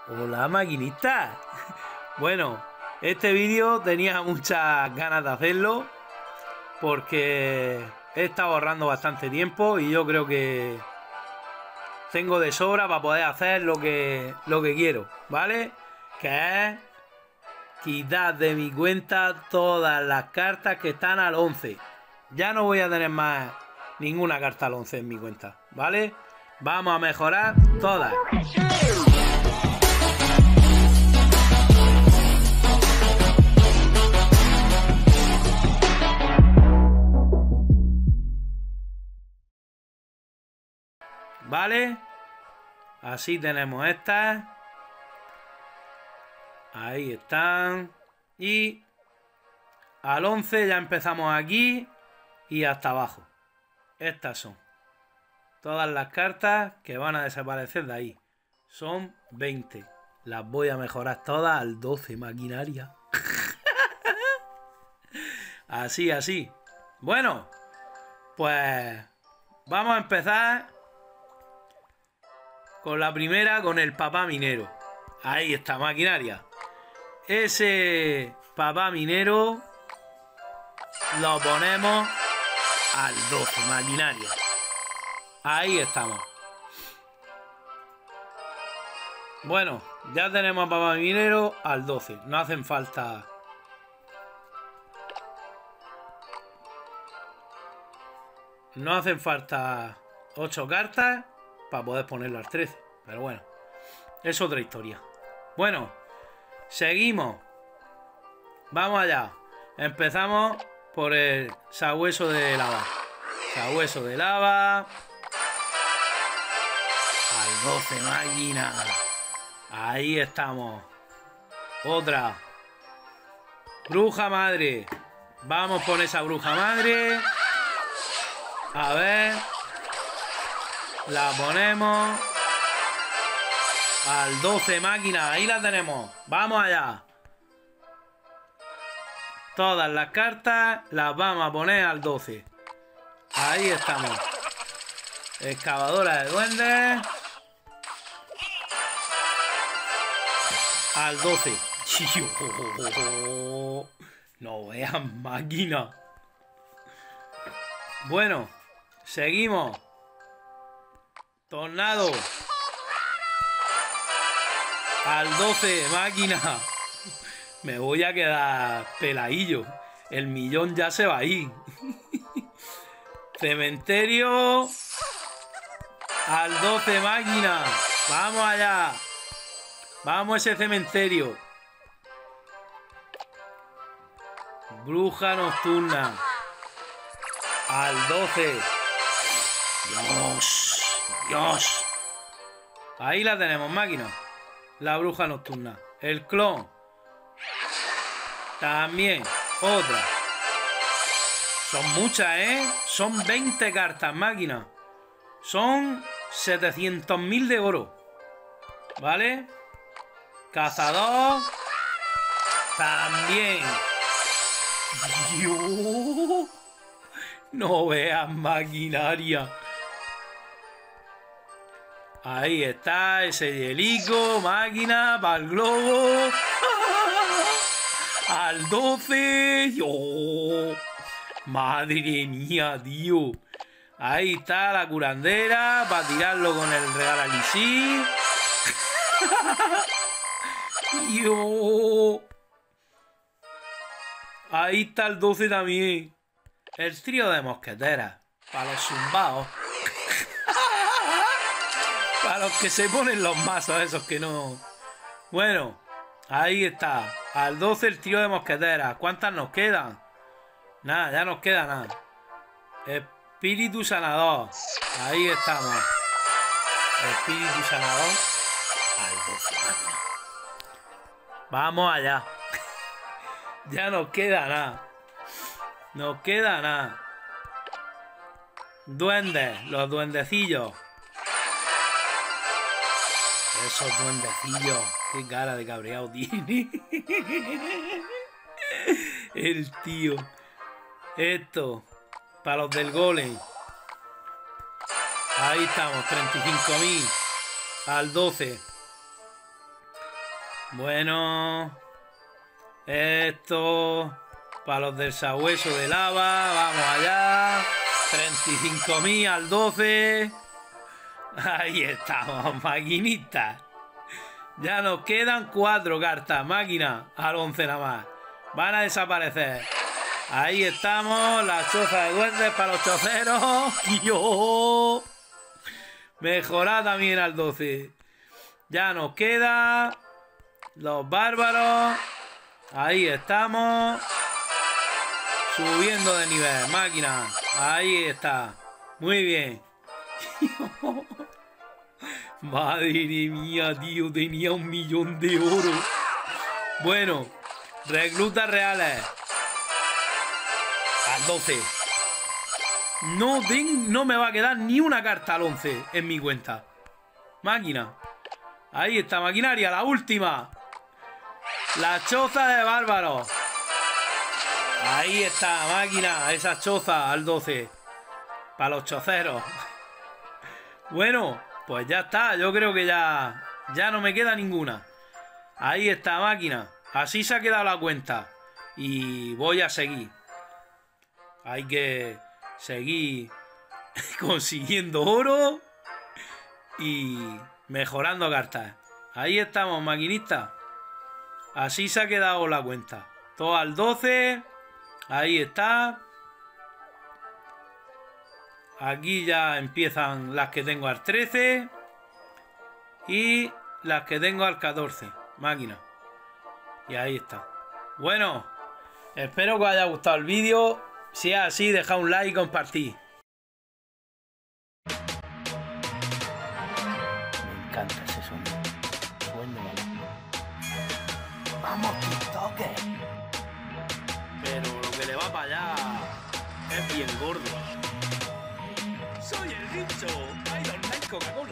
Hola, maquinista. Bueno, este vídeo tenía muchas ganas de hacerlo porque he estado ahorrando bastante tiempo y yo creo que tengo de sobra para poder hacer lo que quiero, ¿vale? Que es quitar de mi cuenta todas las cartas que están al 11. Ya no voy a tener más ninguna carta al 11 en mi cuenta, ¿vale? Vamos a mejorar todas. ¿Vale? Así tenemos estas. Ahí están. Y al 11 ya empezamos aquí y hasta abajo. Estas son todas las cartas que van a desaparecer de ahí. Son 20. Las voy a mejorar todas al 12, maquinaria. Así, así. Bueno, pues vamos a empezar con la primera, con el papá minero. Ahí está, maquinaria. Ese papá minero lo ponemos al 12, maquinaria. Ahí estamos. Bueno, ya tenemos a papá minero al 12. No hacen falta... No hacen falta 8 cartas para poder ponerlo al 13. Pero bueno, es otra historia. Bueno, seguimos. Vamos allá. Empezamos por el sabueso de lava. Sabueso de lava. Al 12, máquina. Ahí estamos. Otra. Bruja madre. Vamos por esa bruja madre. A ver. La ponemos al 12, máquina. Ahí la tenemos. Vamos allá. Todas las cartas las vamos a poner al 12. Ahí estamos. Excavadora de duendes. Al 12. No vean, máquina. Bueno, seguimos. Tornado. Al 12, máquina. Me voy a quedar peladillo. El millón ya se va a ir. Cementerio. Al 12, máquina. Vamos allá. Vamos a ese cementerio. Bruja nocturna. Al 12. Dios. Dios. Ahí la tenemos, máquina. La bruja nocturna. El clon. También. Otra. Son muchas, ¿eh? Son 20 cartas, máquina. Son 700.000 de oro. ¿Vale? Cazador. También. Dios. No veas, maquinaria. Ahí está ese hielico, máquina, para el globo. Al 12. ¡Oh! Madre mía, tío. Ahí está la curandera para tirarlo con el regalalisí. Dios. Ahí está el 12 también. El trío de mosqueteras. Para los zumbaos. Para los que se ponen los mazos, esos que no... Bueno, ahí está. Al 12 el trío de mosqueteras. ¿Cuántas nos quedan? Nada, ya nos queda nada. Espíritu sanador. Ahí estamos. Espíritu sanador. Al 12. Vamos allá. Ya nos queda nada. Nos queda nada. Duendes, los duendecillos. Esos duendecillos. Qué cara de cabreado tiene. El tío. Esto. Para los del golem. Ahí estamos. 35.000. Al 12. Bueno. Esto. Para los del sabueso de lava. Vamos allá. 35.000 al 12. Ahí estamos, maquinitas. Ya nos quedan 4 cartas, máquina. Al 11 nada más. Van a desaparecer. Ahí estamos. La choza de duendes para los choceros. ¡Yo! Mejorada también al 12. Ya nos queda los bárbaros. Ahí estamos. Subiendo de nivel, máquina. Ahí está. Muy bien. Madre mía, tío. Tenía 1.000.000 de oro. Bueno. Reclutas reales. Al 12. No me va a quedar ni una carta al 11 en mi cuenta. Máquina. Ahí está, maquinaria, la última. La choza de bárbaros. Ahí está, máquina. Esa choza al 12. Para los choceros. Bueno, pues ya está. Yo creo que ya no me queda ninguna. Ahí está, máquina. Así se ha quedado la cuenta. Y voy a seguir. Hay que seguir consiguiendo oro y mejorando cartas. Ahí estamos, maquinista. Así se ha quedado la cuenta. Todo al 12. Ahí está. Aquí ya empiezan las que tengo al 13. Y las que tengo al 14. Máquina. Y ahí está. Bueno, espero que os haya gustado el vídeo. Si es así, dejad un like y compartid. Me encanta ese sonido. ¡Vamos, TikToker! Pero lo que le va para allá es bien gordo. Soy el bicho. I don't like Coca-Cola.